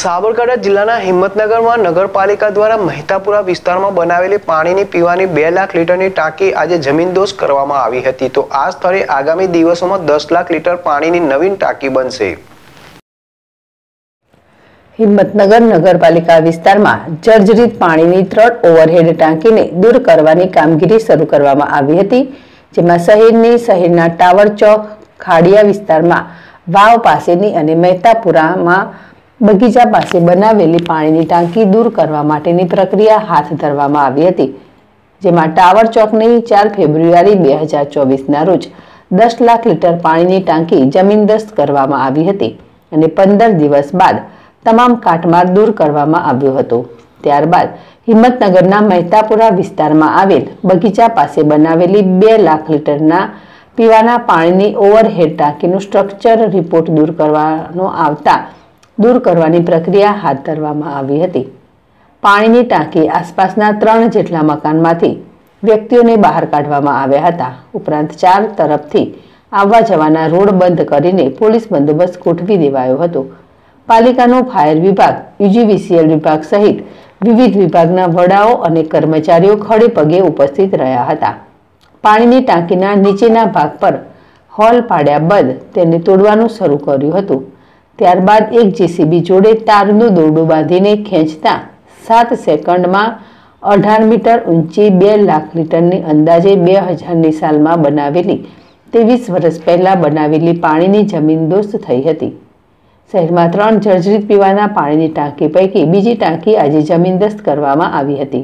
સાબરકાંઠા જિલ્લાના હિંમતનગરમાં નગરપાલિકા દ્વારા મહેતાપુરા વિસ્તારમાં બનાવેલી પાણીની પીવાની 2 લાખ લીટરની ટાંકી આજે જમીનદોસ્ત કરવામાં આવી હતી। તો આ સ્થળે આગામી દિવસોમાં 10 લાખ લીટર પાણીની નવીન ટાંકી બનશે। હિંમતનગર નગરપાલિકા વિસ્તારમાં જર્જરિત પાણીની 3 ઓવરહેડ ટાંકીને દૂર કરવાની કામગીરી શરૂ કરવામાં આવી હતી, જેમાં શહેરના ટાવર ચોક, ખાડિયા વિસ્તારમાં વાવ પાસેની અને મહેતાપુરામાં બગીચા પાસે બનાવેલી પાણીની ટાંકી દૂર કરવા માટેની પ્રક્રિયા હાથ ધરવામાં આવી હતી, જેમાં ટાવર ચોકની 4 ફેબ્રુઆરી 2024ના રોજ 10 લાખ લીટર પાણીની ટાંકી જમીનદોસ્ત કરવામાં આવી હતી અને 15 દિવસ બાદ તમામ કાટમાળ દૂર કરવામાં આવ્યો હતો। ત્યારબાદ હિંમતનગરના મહેતાપુરા વિસ્તારમાં આવેલ બગીચા પાસે બનાવેલી 2 લાખ લીટરના પીવાના પાણીની ઓવરહેડ ટાંકીનું સ્ટ્રક્ચર રિપોર્ટ દૂર કરવાની પ્રક્રિયા હાથ ધરવામાં આવી હતી। પાણીની ટાંકી આસપાસના 3 જેટલા મકાનમાંથી વ્યક્તિઓને બહાર કાઢવામાં આવ્યા હતા। ઉપરાંત 4 તરફથી આવવા જવાના રોડ બંધ કરીને પોલીસ બંદોબસ્ત ગોઠવી દેવાયો હતો। પાલિકાનો ફાયર વિભાગ, યુજીવીસીએલ વિભાગ સહિત વિવિધ વિભાગના વડાઓ અને કર્મચારીઓ ખડે પગે ઉપસ્થિત રહ્યા હતા। પાણીની ટાંકીના નીચેના ભાગ પર હોલ પાડ્યા બાદ તેને તોડવાનું શરૂ કર્યું હતું। ત્યારબાદ એક જેસીબી જોડે તારનું દોરડું બાંધીને ખેંચતા 7 સેકન્ડમાં 18 મીટર ઊંચી 2 લાખ લીટરની અંદાજે 2000ની સાલમાં બનાવેલી 23 વર્ષ પહેલા બનાવેલી પાણીની જમીનદોસ્ત થઈ હતી। શહેરમાં 3 જર્જરિત પીવાના પાણીની ટાંકી પૈકી બીજી ટાંકી આજે જમીનદોસ્ત કરવામાં આવી હતી।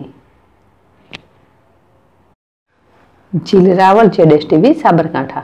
જીલ રાવલ, જેડેશ-ટીવી, સાબરકાંઠા।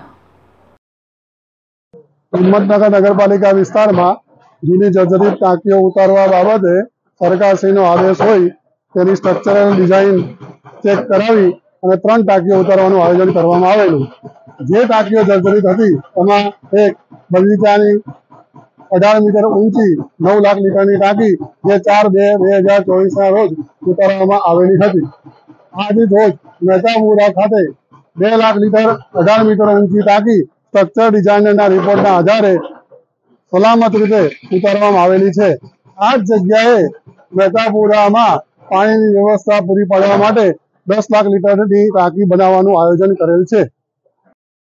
હિંમતનગર નગરપાલિકા વિસ્તારમાં જૂની જર્જરિત ટાંકીઓ ઉતારવા બાબતે સરકારશ્રીનો આદેશ હોય તેની સ્ટ્રક્ચરલ ડિઝાઇન ચેક કરાવી અને 3 ટાંકીઓ ઉતારવાનું આયોજન કરવામાં આવેલું। જે ટાંકીઓ જર્જરિત હતી તેમાં એક બગીચાની 18 મીટર ઊંચી 9 લાખ લીટરની ટાંકી જે 4/2/2024ના રોજ ઉતારવામાં આવેલી હતી। આજે રોજ મહેતાપુરા ખાતે 2 લાખ લીટર 18 મીટર ઊંચી ટાંકી સ્ટ્રક્ચર ડિઝાઇનરના રિપોર્ટના આધારે સલામત રીતે ઉતારવામાં આવેલી છે। આ જ જગ્યાએ મહેતાપુરામાં પાણીની વ્યવસ્થા પૂરી પાડવા માટે 10 લાખ લીટરની ટાંકી બનાવવાનું આયોજન કરેલ છે।